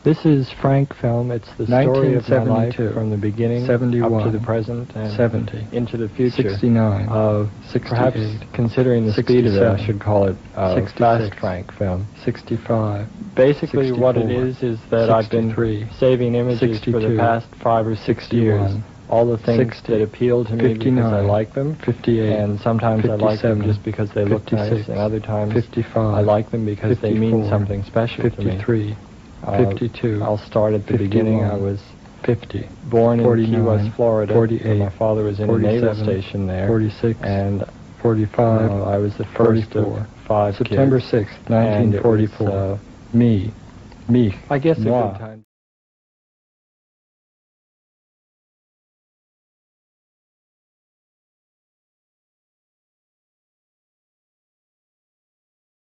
This is Frank Film. It's the story of my life 1972, from the beginning 71, up to the present and 70, into the future. 69, 68, perhaps considering the speed of it, I should call it Fast Frank Film. 65. Basically 64, what it is that I've been saving images for the 62, past 5 or 6 years. 61, All the things 60, that appeal to me because I like them, 58, and sometimes I like them 57, just because they look 56, nice, and other times 55, I like them because they mean 54, something special to me. 53, 52, I'll start at the 51, beginning. I was 50, born in 49, Key West, Florida. 48, My father was in a naval station there. 46, and 45, I was the first 44, of 5 September kids. 6th, 1944. And it was, me, I guess a moi. good time.